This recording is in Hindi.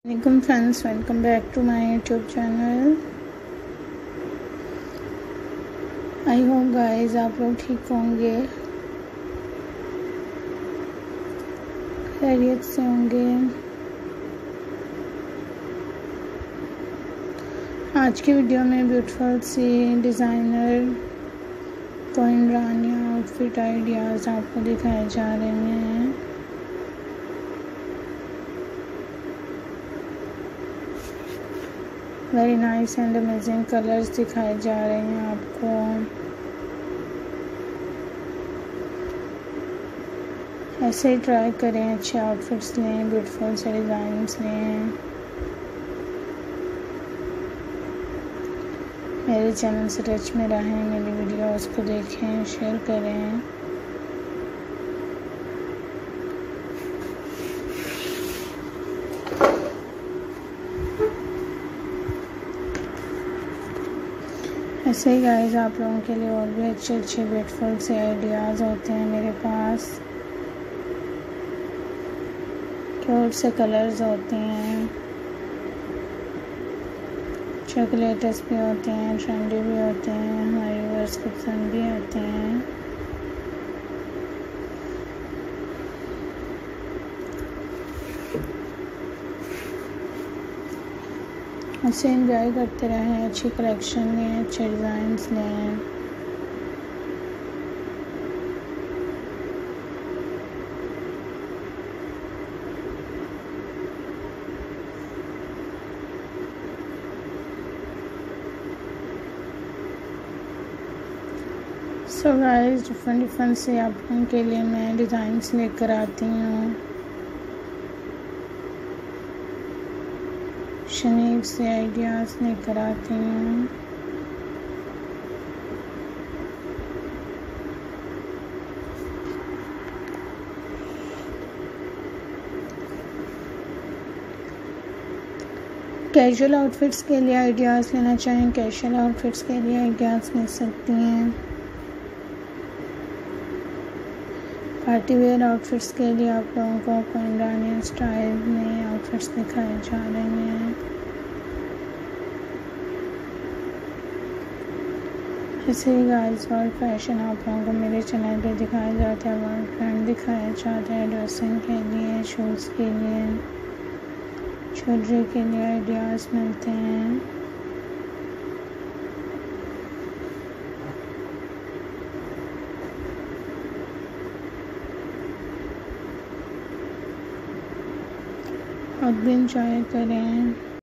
Welcome friends, welcome back to my YouTube channel. I hope guys आप लोग ठीक होंगे, खैरियत से होंगे। आज की वीडियो में ब्यूटीफुल सी डिज़ाइनर कोइन रानिया आउटफिट आइडियाज़ आपको दिखाए जा रहे हैं। Very nice and amazing colours दिखाए जा रहे हैं आपको। ऐसे ही ट्राई करें, अच्छे आउटफिट्स लें, ब्यूटीफुल से डिज़ाइंस लें। मेरे चैनल से टच में रहें, मेरी वीडियोस को देखें, शेयर करें। ऐसे ही गाइस आप लोगों के लिए और भी अच्छे ब्यूटीफुल से आइडियाज़ होते हैं मेरे पास। क्यूट से कलर्स होते हैं, चॉकलेट्स भी होते हैं, ट्रेंडी भी होते हैं, हमारे व्यूअर्स को पसंद भी आते हैं। ऐसे एंजॉय करते रहें, अच्छी कलेक्शन लें, अच्छे डिज़ाइंस लें। सो गाइस डिफरेंट से आप लोगों के लिए मैं डिज़ाइंस लेकर आती हूँ। यूनिक से आइडियाज़ लेकर आती हूँ। कैजुअल आउटफिट्स के लिए आइडियाज़ लेना चाहें, कैजुअल आउटफिट्स के लिए आइडियाज़ ले सकती हैं। पार्टी वेयर आउटफिट्स के लिए आप लोगों को कोइन रानिया स्टाइल में आउटफिट्स दिखाए जा रहे हैं। ऐसे ही गाइस वर्ल्ड फैशन आप लोगों को मेरे चैनल पे दिखाया जाता है, वर्ल्ड ट्रेंड दिखाया जाता है। ड्रेसिंग के लिए, शूज़ के लिए, ज्वेलरी के लिए आइडियाज़ मिलते हैं। और भी इंजॉय करें।